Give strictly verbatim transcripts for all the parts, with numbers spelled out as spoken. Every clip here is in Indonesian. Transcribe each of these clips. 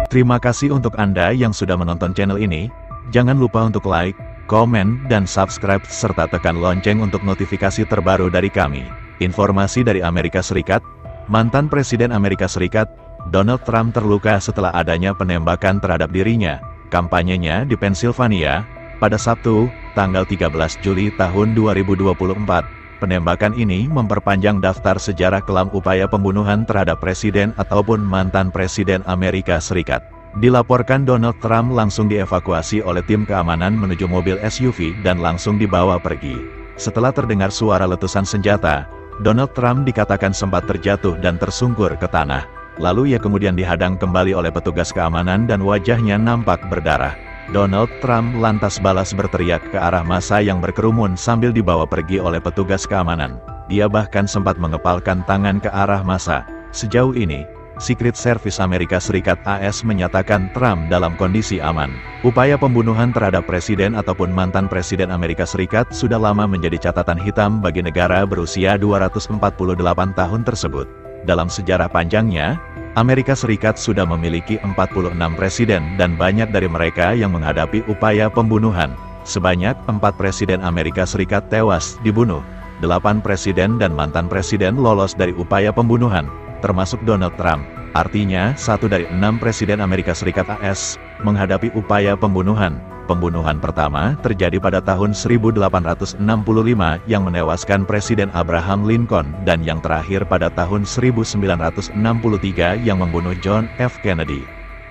Terima kasih untuk Anda yang sudah menonton channel ini. Jangan lupa untuk like, komen, dan subscribe, serta tekan lonceng untuk notifikasi terbaru dari kami. Informasi dari Amerika Serikat, mantan Presiden Amerika Serikat, Donald Trump terluka setelah adanya penembakan terhadap dirinya. Kampanyenya di Pennsylvania, pada Sabtu, tanggal tiga belas Juli tahun dua ribu dua puluh empat. Penembakan ini memperpanjang daftar sejarah kelam upaya pembunuhan terhadap presiden ataupun mantan presiden Amerika Serikat. Dilaporkan Donald Trump langsung dievakuasi oleh tim keamanan menuju mobil S U V dan langsung dibawa pergi. Setelah terdengar suara letusan senjata, Donald Trump dikatakan sempat terjatuh dan tersungkur ke tanah. Lalu ia kemudian dihadang kembali oleh petugas keamanan dan wajahnya nampak berdarah. Donald Trump lantas balas berteriak ke arah massa yang berkerumun sambil dibawa pergi oleh petugas keamanan. Dia bahkan sempat mengepalkan tangan ke arah massa. Sejauh ini, Secret Service Amerika Serikat A S menyatakan Trump dalam kondisi aman. Upaya pembunuhan terhadap presiden ataupun mantan presiden Amerika Serikat sudah lama menjadi catatan hitam bagi negara berusia dua ratus empat puluh delapan tahun tersebut. Dalam sejarah panjangnya, Amerika Serikat sudah memiliki empat puluh enam presiden dan banyak dari mereka yang menghadapi upaya pembunuhan. Sebanyak empat presiden Amerika Serikat tewas dibunuh. Delapan presiden dan mantan presiden lolos dari upaya pembunuhan, termasuk Donald Trump. Artinya, satu dari enam presiden Amerika Serikat A S menghadapi upaya pembunuhan. Pembunuhan pertama terjadi pada tahun seribu delapan ratus enam puluh lima yang menewaskan Presiden Abraham Lincoln, dan yang terakhir pada tahun seribu sembilan ratus enam puluh tiga yang membunuh John F. Kennedy.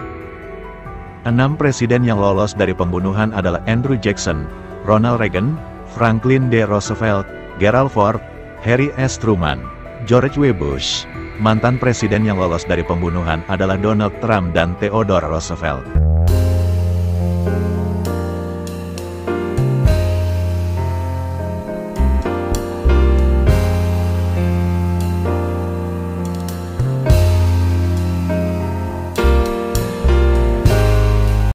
Enam presiden yang lolos dari pembunuhan adalah Andrew Jackson, Ronald Reagan, Franklin D. Roosevelt, Gerald Ford, Harry S. Truman, George W. Bush. Mantan presiden yang lolos dari pembunuhan adalah Donald Trump dan Theodore Roosevelt.